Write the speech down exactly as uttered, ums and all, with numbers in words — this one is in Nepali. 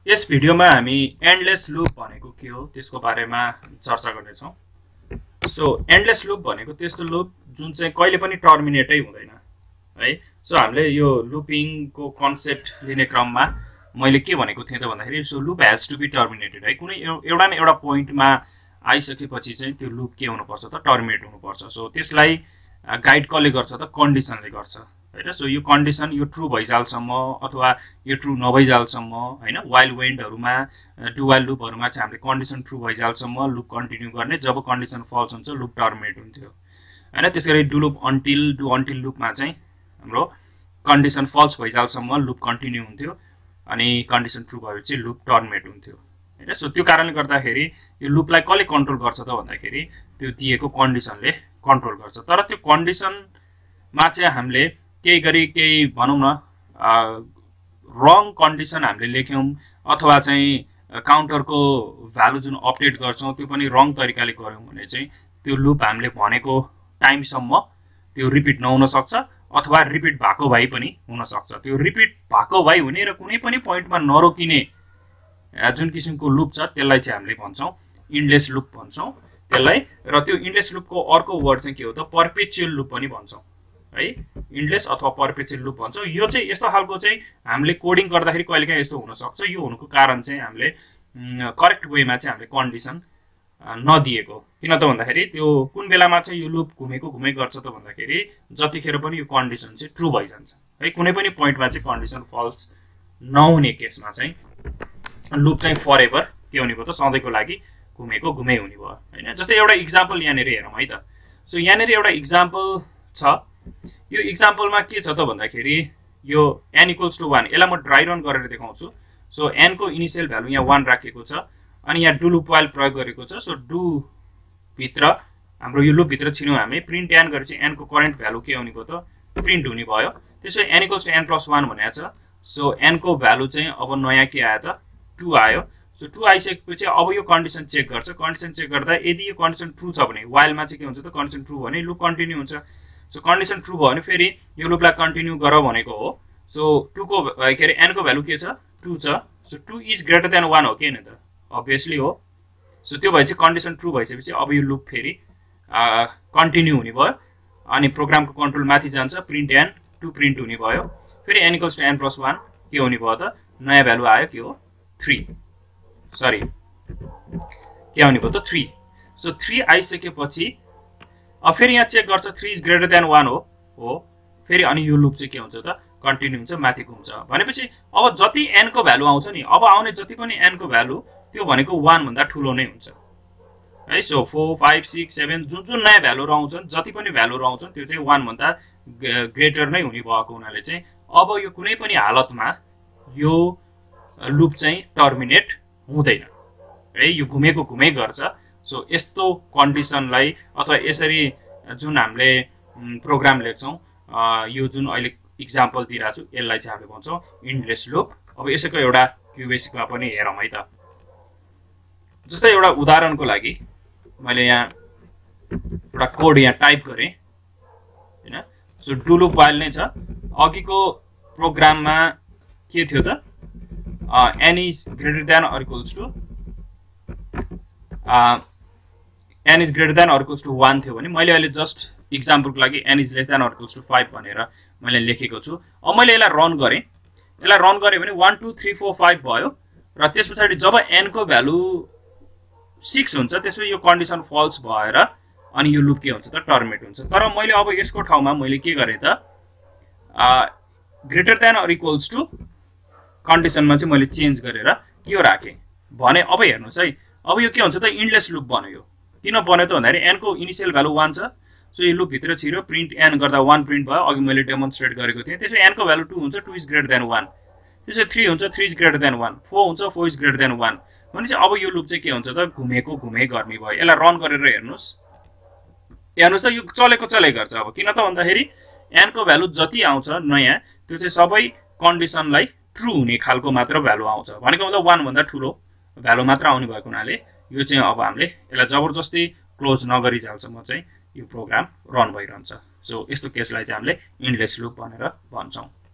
यस भिडियोमा हामी एन्डलेस लुप भनेको के हो त्यसको बारेमा चर्चा गर्नेछौँ। सो एन्डलेस लुप भनेको त्यस्तो लुप जुन चाहिँ कहिले पनि टर्मिनेटै हुँदैन है। सो हामीले यो लुपिङको कन्सेप्ट लिने क्रममा मैले के भनेको थिएँ त भन्दाखेरि so loop has to be terminated है। कुनै एउटा न एउटा पोइन्टमा आइसकेपछि चाहिँ त्यो लुप के हुनुपर्छ त टर्मिनेट हुनुपर्छ। सो त्यसलाई गाइड कसले गर्छ त कन्डिसनले गर्छ हैन। सो यो कन्डिसन यो ट्रु भइजालसम्म अथवा यो ट्रु नभइजालसम्म हैन। वाइल वेन्डहरुमा डु वाइल लुपहरुमा चाहिँ हामीले कन्डिसन ट्रु भइजालसम्म लुप कन्टिन्यू गर्ने, जब कन्डिसन फल्स हुन्छ लुप टर्मिनेट हुन्थ्यो हैन। त्यसैगरी do loop until do until लुपमा चाहिँ हाम्रो कन्डिसन फल्स भइजालसम्म लुप कन्टिन्यू हुन्थ्यो अनि कन्डिसन ट्रु भएपछि लुप टर्मिनेट हुन्थ्यो हैन। सो त्यो कारणले गर्दाखेरि यो लुपलाई कसले कन्ट्रोल गर्छ त भन्दाखेरि त्यो दिएको कन्डिसनले कन्ट्रोल गर्छ। तर त्यो कन्डिसनमा चाहिँ हामीले केही गरी केही भनौँ न रङ कन्डिसन हामीले लेख्यौँ अथवा चाहिँ काउन्टरको भ्यालु जुन अपडेट गर्छौँ त्यो पनि रङ तरिकाले गऱ्यौँ भने चाहिँ त्यो लुप हामीले भनेको टाइमसम्म त्यो रिपिट नहुन सक्छ अथवा रिपिट भएको भए पनि हुन सक्छ। त्यो रिपिट भएको भए हुने र कुनै पनि पोइन्टमा नरोकिने जुन किसिमको लुप छ त्यसलाई चाहिँ हामीले भन्छौँ इन्डलेस लुप भन्छौँ त्यसलाई। र त्यो इन्डलेस लुपको अर्को वर्ड चाहिँ के हो त पर्पेचुअल लुप पनि भन्छौँ है। इन्डलेस अथवा पर्पेचुअल लुप भन्छौँ। यो चाहिँ यस्तो खालको चाहिँ हामीले कोडिङ गर्दाखेरि कहिलेकाहीँ यस्तो हुन सक्छ। यो हुनुको कारण चाहिँ हामीले करेक्ट वेमा चाहिँ हामीले कन्डिसन नदिएको। किन त भन्दाखेरि त्यो कुन बेलामा चाहिँ यो लुप घुमेको घुमै गर्छ त भन्दाखेरि जतिखेर पनि यो कन्डिसन चाहिँ ट्रु भइजान्छ है। कुनै पनि पोइन्टमा चाहिँ कन्डिसन फल्स नहुने केसमा चाहिँ लुप चाहिँ फर एभर के हुने भयो त सधैँको लागि घुमेको घुमै हुने भयो हैन। जस्तै एउटा इक्जाम्पल यहाँनिर हेरौँ है त। सो यहाँनिर एउटा इक्जाम्पल छ। यो इक्जाम्पलमा के छ त भन्दाखेरि यो n इक्वल्स टु वान, यसलाई म ड्राई रन गरेर देखाउँछु। सो n को इनिसियल भ्यालु यहाँ वान राखेको छ अनि यहाँ डु लुप वाइल प्रयोग गरेको छ। सो डु भित्र हाम्रो यो लुप भित्र छिनौँ हामी प्रिन्ट n गरेपछि n को करेन्ट भ्यालु के हुने भयो त प्रिन्ट हुने भयो। त्यसो n equals to n plus one भनेको छ। सो n को भ्यालु चाहिँ अब नयाँ के आयो त टु आयो। सो टु आइसकेपछि अब यो कन्डिसन चेक गर्छ। कन्डिसन चेक गर्दा यदि यो कन्डिसन ट्रु छ भने वाइलमा चाहिँ के हुन्छ त कन्डिसन ट्रु भने लुप कन्टिन्यू हुन्छ। सो कन्डिसन ट्रु भयो भने फेरि यो लुपलाई कन्टिन्यू गर भनेको हो। सो टु को के अरे n को भ्यालु के छ टु छ। So two is greater than one हो कि हैन त अभियसली हो। सो त्यो भएपछि कन्डिसन ट्रु भइसकेपछि अब यो लुप फेरि कन्टिन्यू हुने भयो अनि प्रोग्रामको कन्ट्रोल माथि जान्छ प्रिन्ट n टु प्रिन्ट हुने भयो। फेरि n equals to n plus one के हुने भयो त नयाँ भ्यालु आयो के हो थ्री सरी के हुने भयो त थ्री। सो थ्री आइसकेपछि अब फेरि यहाँ चेक गर्छ three is greater than one हो हो फेरि अनि यो लुप चाहिँ के हुन्छ त कन्टिन्यू हुन्छ माथि घुम्छ भनेपछि अब जति n को भ्यालु आउँछ नि अब आउने जति पनि n को भ्यालु त्यो भनेको वान भन्दा ठुलो नै हुन्छ है। So four five six seven जुन जुन नयाँ भ्यालुहरू आउँछन् जति पनि भ्यालुहरू आउँछन् त्यो चाहिँ वान भन्दा ग्रेटर नै हुने भएको हुनाले चाहिँ अब यो कुनै पनि हालतमा यो लुप चाहिँ टर्मिनेट हुँदैन है। यो घुमेको घुमै गर्छ। सो यस्तो कन्डिसनलाई अथवा यसरी जुन हामीले प्रोग्राम लेख्छौँ यो जुन अहिले इक्जाम्पल दिइरहेको छु यसलाई चाहिँ हामीले भन्छौँ इन्डलेस लुप। अब यसैको एउटा क्युबेसिकमा पनि हेरौँ है त। जस्तै एउटा उदाहरणको लागि मैले यहाँ एउटा कोड यहाँ टाइप गरेँ हैन। सो डु लुप वाइल नै छ। अघिको प्रोग्राममा के थियो त n is greater than or equals to n is greater than or equals to one थियो भने मैले अहिले जस्ट इक्जाम्पलको लागि n is less than or equals to five भनेर मैले लेखेको छु। अब मैले यसलाई रन गरेँ यसलाई रन गरेँ भने one two three four five भयो र त्यस पछाडि जब n को भ्यालु सिक्स हुन्छ त्यसपछि यो कन्डिसन फल्स भएर अनि यो लुप के हुन्छ त टर्मिनेट हुन्छ। तर मैले अब यसको ठाउँमा मैले के गरेँ त greater than or equals to कन्डिसनमा चाहिँ मैले चेन्ज गरेर यो राखेँ भने अब हेर्नुहोस् है अब यो के हुन्छ त इन्डलेस लुप बन्यो। किन बन्यो त भन्दाखेरि n को इनिसियल भ्यालु वान छ। सो यो लुप भित्र छिर्यो प्रिन्ट n गर्दा वान प्रिन्ट भयो अघि मैले डेमोन्स्ट्रेट गरेको थिएँ। त्यसपछि n को भ्यालु टू हुन्छ two is greater than one. त्यसपछि थ्री हुन्छ three is greater than one four हुन्छ four is greater than one भनेपछि अब यो लुप चाहिँ के हुन्छ त घुमेको घुमै गर्ने भयो। यसलाई रन गरेर हेर्नुहोस् हेर्नुहोस् त यो चलेको चले गर्छ। अब किन त भन्दाखेरि n को भ्यालु जति आउँछ नयाँ त्यो चाहिँ सबै कन्डिसनलाई ट्रु हुने खालको मात्र भ्यालु आउँछ भनेको मतलब वान भन्दा ठुलो भ्यालु मात्र आउने भएको हुनाले यो चाहिँ अब हामीले यसलाई जबरजस्ती क्लोज नगरिजालसम्म चाहिँ यो प्रोग्राम रन भइरहन्छ। सो यस्तो केसलाई चाहिँ हामीले इन्डलेस लुप भनेर भन्छौँ।